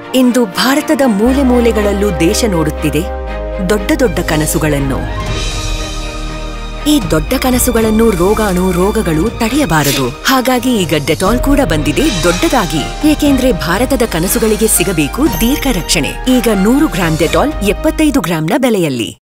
ಇಂದು ಭಾರತದ ಮೂಲೆ ಮೂಲೆಗಳಲ್ಲೂ ದೇಶ ನೋಡುತ್ತಿದೆ ದೊಡ್ಡ ದೊಡ್ಡ ಕನಸುಗಳನ್ನು. ಈ ದೊಡ್ಡ ಕನಸುಗಳನ್ನು ರೋಗಗಳು ತಡೆಯಬಾರದು. ಹಾಗಾಗಿ ಈಗ ಡೆಟಾಲ್ ಕೂಡ ಬಂದಿದೆ ದೊಡ್ಡದಾಗಿ. ಏಕೆಂದ್ರೆ ಭಾರತದ ಕನಸುಗಳಿಗೆ ಸಿಗಬೇಕು ದೀರ್ಘ ರಕ್ಷಣೆ. ಈಗ 100 ಗ್ರಾಂ ಡೆಟಾಲ್ 75 ಗ್ರಾಂನ ಬೆಲೆಯಲ್ಲಿ.